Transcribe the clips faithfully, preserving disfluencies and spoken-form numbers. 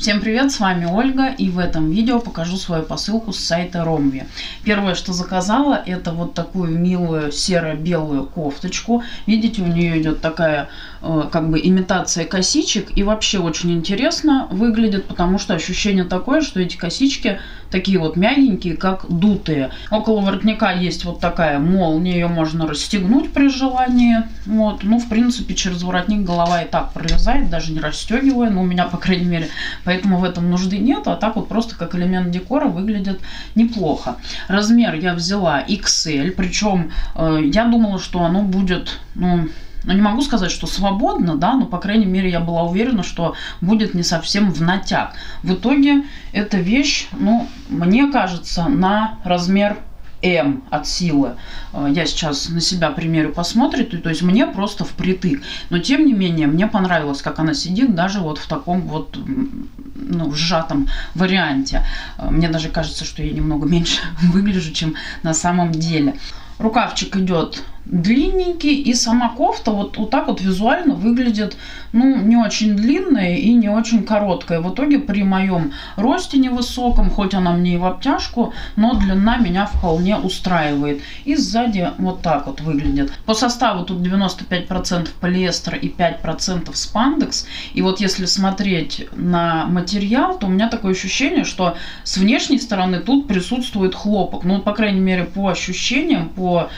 Всем привет, с вами Ольга, и в этом видео покажу свою посылку с сайта Ромви. Первое, что заказала, это вот такую милую серо-белую кофточку. Видите, у нее идет такая э, как бы имитация косичек, и вообще очень интересно выглядит, потому что ощущение такое, что эти косички такие вот мягенькие, как дутые. Около воротника есть вот такая молния, ее можно расстегнуть при желании. Вот. Ну, в принципе, через воротник голова и так пролезает, даже не расстегивая, но у меня, по крайней мере, поэтому в этом нужды нет, а так вот просто как элемент декора выглядит неплохо. Размер я взяла икс эль, причем э, я думала, что оно будет, ну, ну, не могу сказать, что свободно, да, но, по крайней мере, я была уверена, что будет не совсем в натяг. В итоге эта вещь, ну, мне кажется, на размер М от силы. Я сейчас на себя примерю, посмотрите, то есть мне просто впритык. Но, тем не менее, мне понравилось, как она сидит, даже вот в таком вот, ну, сжатом варианте. Мне даже кажется, что я немного меньше выгляжу, чем на самом деле. Рукавчик идет длинненький, и сама кофта вот, вот так вот визуально выглядит, ну, не очень длинная и не очень короткая. В итоге при моем росте невысоком, хоть она мне и в обтяжку, но длина меня вполне устраивает. И сзади вот так вот выглядит. По составу тут девяносто пять процентов полиэстер и пять процентов спандекс. И вот если смотреть на материал, то у меня такое ощущение, что с внешней стороны тут присутствует хлопок. Ну, по крайней мере, по ощущениям, по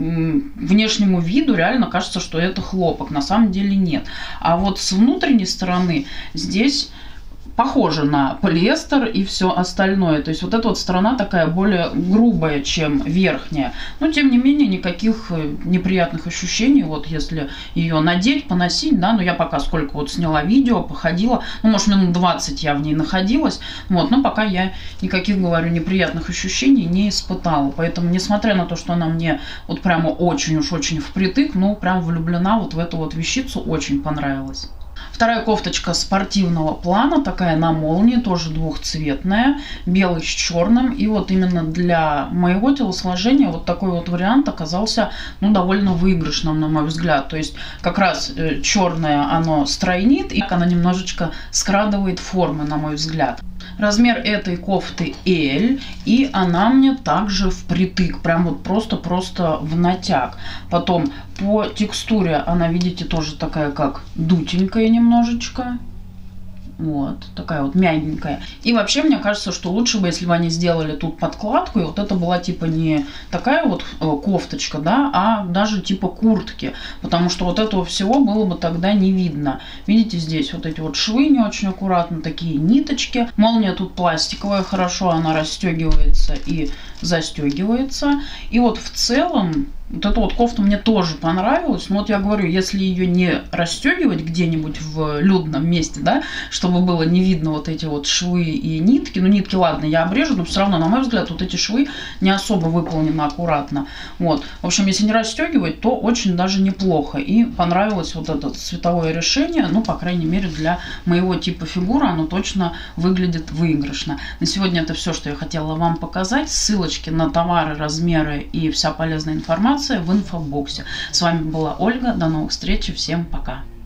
внешнему виду реально кажется, что это хлопок. На самом деле нет. А вот с внутренней стороны здесь похоже на полиэстер и все остальное. То есть вот эта вот сторона такая более грубая, чем верхняя. Но тем не менее никаких неприятных ощущений. Вот если ее надеть, поносить, да, но я пока сколько вот сняла видео, походила, ну, может, минут двадцать я в ней находилась, вот, но пока я никаких, говорю, неприятных ощущений не испытала. Поэтому, несмотря на то, что она мне вот прямо очень уж очень впритык, ну, прям влюблена вот в эту вот вещицу, очень понравилась. Вторая кофточка спортивного плана, такая на молнии, тоже двухцветная, белый с черным. И вот именно для моего телосложения вот такой вот вариант оказался, ну, довольно выигрышным, на мой взгляд. То есть как раз э, черное оно стройнит, и она немножечко скрадывает формы, на мой взгляд. Размер этой кофты эль, и она мне также впритык, прям вот просто-просто в натяг. Потом по текстуре она, видите, тоже такая как дутенькая немножечко. Вот, такая вот мягенькая. И вообще, мне кажется, что лучше бы, если бы они сделали тут подкладку, и вот это была типа не такая вот кофточка, да, а даже типа куртки. Потому что вот этого всего было бы тогда не видно. Видите, здесь вот эти вот швы не очень аккуратно, такие ниточки. Молния тут пластиковая, хорошо она расстегивается и застегивается. И вот в целом вот эта вот кофта мне тоже понравилась. Но вот я говорю, если ее не расстегивать где-нибудь в людном месте, да, чтобы было не видно вот эти вот швы и нитки. Ну, нитки, ладно, я обрежу, но все равно, на мой взгляд, вот эти швы не особо выполнены аккуратно. Вот. В общем, если не расстегивать, то очень даже неплохо. И понравилось вот это цветовое решение. Ну, по крайней мере, для моего типа фигуры оно точно выглядит выигрышно. На сегодня это все, что я хотела вам показать. Ссылочки на товары, размеры и вся полезная информация в инфобоксе. С вами была Ольга. До новых встреч. Всем пока.